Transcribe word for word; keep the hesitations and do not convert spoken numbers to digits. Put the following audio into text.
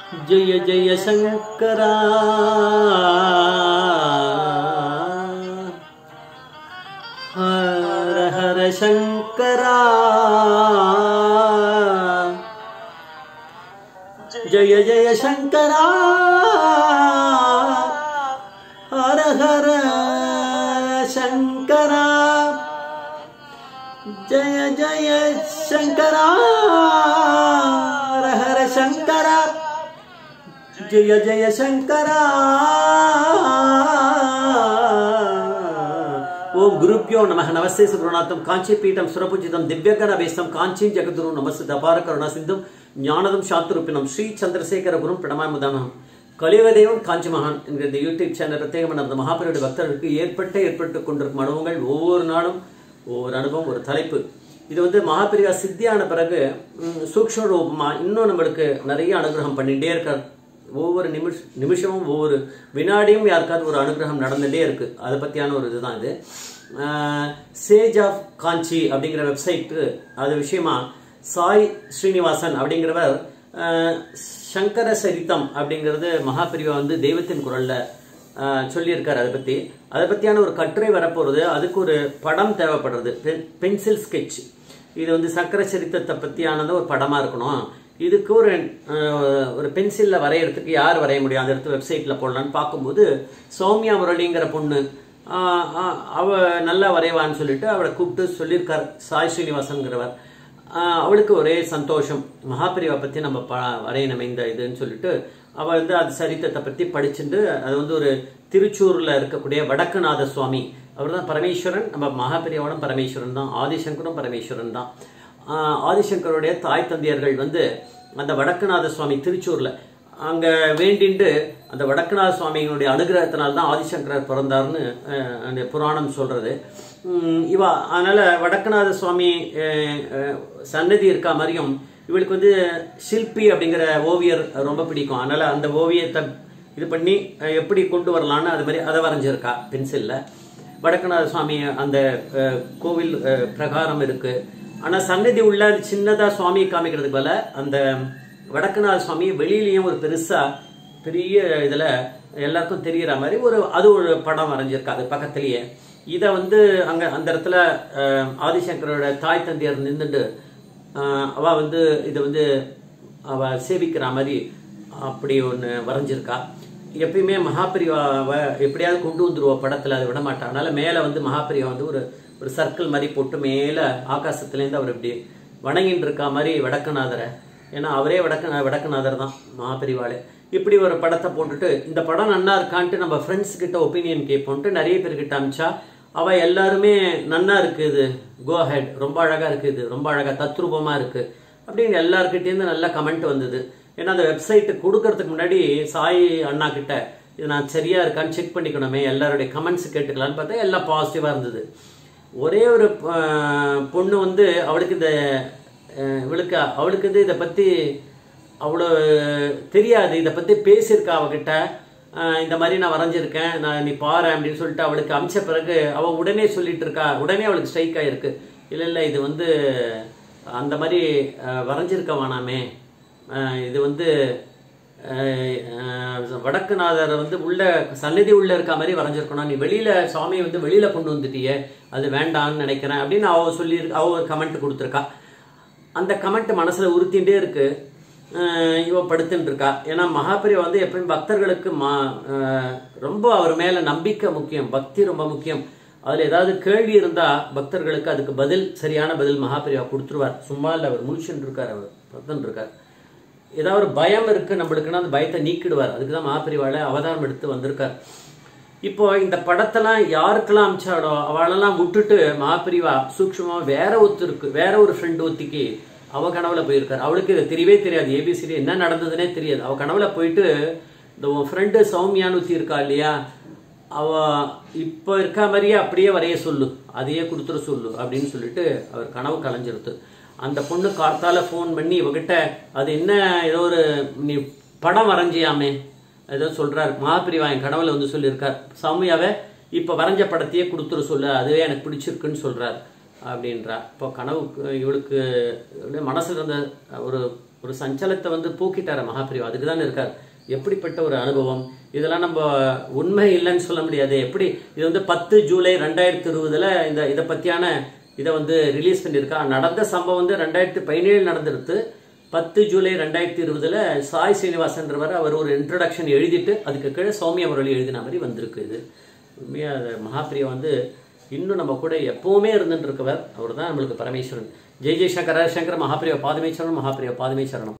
जय जय शंकरा हर हर शंकरा जय जय शंकरा हर हर शंकरा जय जय शंकरा हर हर शंकरा जय जय शंकरा। ओम गुरुभ्यो नमः। नमस्ते सुगुरुनाथम कांचीपीठम सुरपूजितम दिव्यगणवेशम कांची जगद्गुरु नमस्ते अपार करुणा सिंधुम ஞானதம் சாத்துருப்பினம் ஸ்ரீ சந்திரசேகர குரும் பிரணமாய் முதானம் கலியுகதேவன் காஞ்சி மகான் என்கிற இந்த யூடியூப் சேனல் பிரத்யேகமான அந்த மகாபெருடைய பக்தர்களுக்கு ஏற்பட்ட ஏற்பட்டு கொண்டிருக்கும் அனுபவங்கள் ஒவ்வொரு நாளும் ஒவ்வொரு அனுபவம் ஒரு தலைப்பு. இது வந்து மகாபெரியா சித்தியான பிறகு சூக்ஷ்ம ரூபமா இன்னும் நம்மளுக்கு நிறைய அனுகிரகம் பண்ணிட்டே இருக்கார். ஒவ்வொரு நிமிஷ நிமிஷமும் ஒவ்வொரு வினாடியும் யாருக்காவது ஒரு அனுகிரகம் நடந்துட்டே இருக்கு. அதை பத்தியான ஒரு இதுதான் இது. சேஜ் ஆஃப் காஞ்சி அப்படிங்கிற வெப்சைட்டு அது விஷயமா சாய் ஸ்ரீனிவாசன் அப்படிங்கிறவர் சங்கர சரித்தம் அப்படிங்கிறது மகாபெரிவா வந்து தெய்வத்தின் குரல்ல சொல்லியிருக்காரு. அதை பத்தி அதை பத்தியான ஒரு கட்டுரை வரப்போறது. அதுக்கு ஒரு படம் தேவைப்படுறது, பென்சில் ஸ்கெட்ச். இது வந்து சங்கர சரித்தத்தை பத்தியானது ஒரு படமா இருக்கணும். இதுக்கு ஒரு ஒரு பென்சில்ல வரையறதுக்கு யார் வரைய முடியும், அந்த இடத்து வெப்சைட்ல போடலான்னு பார்க்கும்போது சௌமியா முரளிங்கிற பொண்ணு அவ நல்லா வரைவான்னு சொல்லிட்டு அவளை கூப்பிட்டு சொல்லியிருக்கார் சாய் ஸ்ரீனிவாசன்கிறவர். அவளுக்கு ஒரே சந்தோஷம், மகாபெரிவா பத்தி நம்ம வரையணும் இந்த இதுன்னு சொல்லிட்டு அவ வந்து அது சரித்திரத்தை பத்தி படிச்சுட்டு அது வந்து ஒரு திருச்சூர்ல இருக்கக்கூடிய வடக்குநாத சுவாமி, அவர் தான் பரமேஸ்வரன். நம்ம மகாபெரிவாவும் பரமேஸ்வரன் தான், ஆதிசங்கரும் பரமேஸ்வரன் தான். ஆதிசங்கருடைய தாய் தந்தையர்கள் வந்து அந்த வடக்குநாத சுவாமி திருச்சூர்ல அங்க வேண்டிண்டு அந்த வடக்குநாத சுவாமியினுடைய அனுகிரகத்தினால்தான் ஆதிசங்கரர் பிறந்தார்னு அந்த புராணம் சொல்றது. இவா அதனால வடக்குநாத சுவாமி சன்னதி இருக்கா மாதிரியும் இவளுக்கு வந்து சிற்பி அப்படிங்கிற ஓவியர் ரொம்ப பிடிக்கும். அதனால அந்த ஓவியத்தை இது பண்ணி எப்படி கொண்டு வரலான்னு அது மாதிரி அதை வரைஞ்சிருக்கா பென்சில்ல. வடக்குநாத சுவாமி அந்த கோவில் பிரகாரம் இருக்கு. ஆனா சன்னதி உள்ள சின்னதா சுவாமியை காமிக்கிறதுக்கு போல அந்த வடக்குநாத சுவாமி வெளியிலயும் ஒரு பெருசா பெரிய இதுல எல்லாருக்கும் தெரியற மாதிரி ஒரு அது ஒரு படம் வரைஞ்சிருக்கா அது பக்கத்திலேயே. இதை வந்து அங்க அந்த இடத்துல ஆதிசங்கரோட தாய் தந்தையர் நின்றுட்டு அவ வந்து இதை வந்து அவ சேவிக்கிற மாதிரி அப்படி ஒன்று வரைஞ்சிருக்கா. எப்பயுமே மகாபெரிவாவை எப்படியாவது கொண்டு வந்துருவா படத்துல, அதை விட மாட்டா. அதனால மேல வந்து மகாபெரிவா வந்து ஒரு ஒரு சர்க்கிள் மாதிரி போட்டு மேல ஆகாசத்துலேருந்து அவர் இப்படி வணங்கிட்டு இருக்கா மாதிரி வடக்குநாதரை. ஏன்னா அவரே வடக்கு வடக்குநாதர் தான் மகாபெரிவாளே. இப்படி ஒரு படத்தை போட்டுட்டு இந்த படம் நன்னா இருக்கான்ட்டு நம்ம ஃப்ரெண்ட்ஸ் கிட்ட ஒப்பீனியன் கேட்போன்ட்டு நிறைய பேர்கிட்ட அமிச்சா அவ எல்லாருமே நன்னா இருக்குது, கோ ஹெட், ரொம்ப அழகா இருக்குது, ரொம்ப அழகா தத்ரூபமா இருக்கு அப்படின்னு எல்லார்கிட்டேருந்து நல்ல கமெண்ட் வந்தது. ஏன்னா அந்த வெப்சைட்டு கொடுக்கறதுக்கு முன்னாடி சாய் அண்ணா கிட்ட இது நான் சரியா இருக்கான்னு செக் பண்ணிக்கணுமே, எல்லாருடைய கமெண்ட்ஸ் கேட்டுக்கலான்னு பார்த்தா எல்லாம் பாசிட்டிவா இருந்தது. ஒரே ஒரு பொண்ணு வந்து அவளுக்கு இந்த இவளுக்கு அவளுக்கு வந்து இதை பத்தி அவ்வளோ தெரியாது, இதை பத்தி பேசியிருக்கா அவகிட்ட. இந்த மாதிரி நான் வரைஞ்சிருக்கேன், நான் நீ பாரு அப்படின்னு சொல்லிட்டு அவளுக்கு அமிச்ச பிறகு அவ உடனே சொல்லிட்டு இருக்கா. உடனே அவளுக்கு ஸ்ட்ரைக் ஆயிருக்கு, இல்லை இல்லை இது வந்து அந்த மாதிரி வரைஞ்சிருக்க வேணாமே, இது வந்து வடக்குநாதர் வந்து உள்ள சன்னதி உள்ள இருக்க மாதிரி வரைஞ்சிருக்கணும், நீ வெளியில சுவாமியை வந்து வெளியில கொண்டு வந்துட்டியே, அது வேண்டான்னு நினைக்கிறேன் அப்படின்னு அவ சொல்லி அவ ஒரு கமெண்ட் கொடுத்துருக்கா. அந்த கமெண்ட் மனசுல உறுத்தின்றே இருக்கு. இவ படுத்துட்டு இருக்கா. ஏன்னா மகாபெரிவா வந்து எப்பயும் பக்தர்களுக்கு மா ரொம்ப அவர் மேல நம்பிக்கை முக்கியம், பக்தி ரொம்ப முக்கியம். அதுல ஏதாவது கேள்வி இருந்தா பக்தர்களுக்கு அதுக்கு பதில், சரியான பதில் மகாபெரிவா கொடுத்துருவார். சும்மா இல்லை, அவர் முழிச்சுட்டு இருக்கார், அவர் பக்தன் இருக்கார். ஏதாவது ஒரு பயம் இருக்கு நம்மளுக்குன்னா அந்த பயத்தை நீக்கிடுவார். அதுக்குதான் மகாபெரிவால அவதாரம் எடுத்து வந்திருக்கார். இப்போ இந்த படத்தெல்லாம் யாருக்கெல்லாம் அமிச்சாடோ அவளெல்லாம் விட்டுட்டு மகாபெரிவா சூக்ஷ்மமா வேற ஒருத்தருக்கு வேற ஒரு ஃப்ரெண்ட் ஒத்திக்கு அவ கனவுல போயிருக்காரு. அவளுக்கு இது தெரியவே தெரியாது, ஏபிசிடி என்ன நடந்ததுன்னே தெரியாது. அவ கனவுல போயிட்டு இந்த ஃப்ரெண்டு சௌமியான்னு ஊத்தி இருக்கா இல்லையா, அவ இப்ப இருக்க மாதிரியே அப்படியே வரைய சொல்லு, அதையே கொடுத்துட சொல்லு அப்படின்னு சொல்லிட்டு அவர் கனவு கலைஞ்சிருத்து. அந்த பொண்ணு காத்தால போன் பண்ணி இவகிட்ட அது என்ன ஏதோ ஒரு நீ படம் வரைஞ்சியாமே ஏதோ சொல்றாரு. மகாபெரிவா என் கனவுல வந்து சொல்லியிருக்கார், சௌமியாவை இப்ப வரைஞ்ச படத்தையே கொடுத்துட சொல்லு, அதுவே எனக்கு பிடிச்சிருக்குன்னு சொல்றாரு அப்படின்றா. இப்போ கனவு இவளுக்கு மனசுல இருந்த ஒரு ஒரு சஞ்சலத்தை வந்து போக்கிட்டார மகாபிரிவா, அதுக்கு தான் இருக்கார். எப்படிப்பட்ட ஒரு அனுபவம் இதெல்லாம்! நம்ம உண்மை இல்லைன்னு சொல்ல முடியாது. எப்படி இது வந்து பத்து ஜூலை ரெண்டாயிரத்தி இருபதுல இந்த இதை பத்தியான இதை வந்து ரிலீஸ் பண்ணியிருக்கா. நடந்த சம்பவம் வந்து ரெண்டாயிரத்தி பதினேழு நடந்துருது. பத்து ஜூலை ரெண்டாயிரத்தி இருபதுல சாய் சீனிவாசன்றவர் அவர் ஒரு இன்ட்ரடக்ஷன் எழுதிட்டு அதுக்கு கீழே சௌமியா முரளி எழுதின மாதிரி வந்திருக்கு. இது உண்மையா மகாபிரியா வந்து இன்னும் நம்ம கூட எப்பவுமே இருந்துட்டு இருக்கவர். அவர் தான் நம்மளுக்கு பரமேஸ்வரன். ஜெய் ஜெய் சங்கர சங்கர மகாபிரியா பாதமே சரணம், மகாபிரியா பாதமே சரணம்.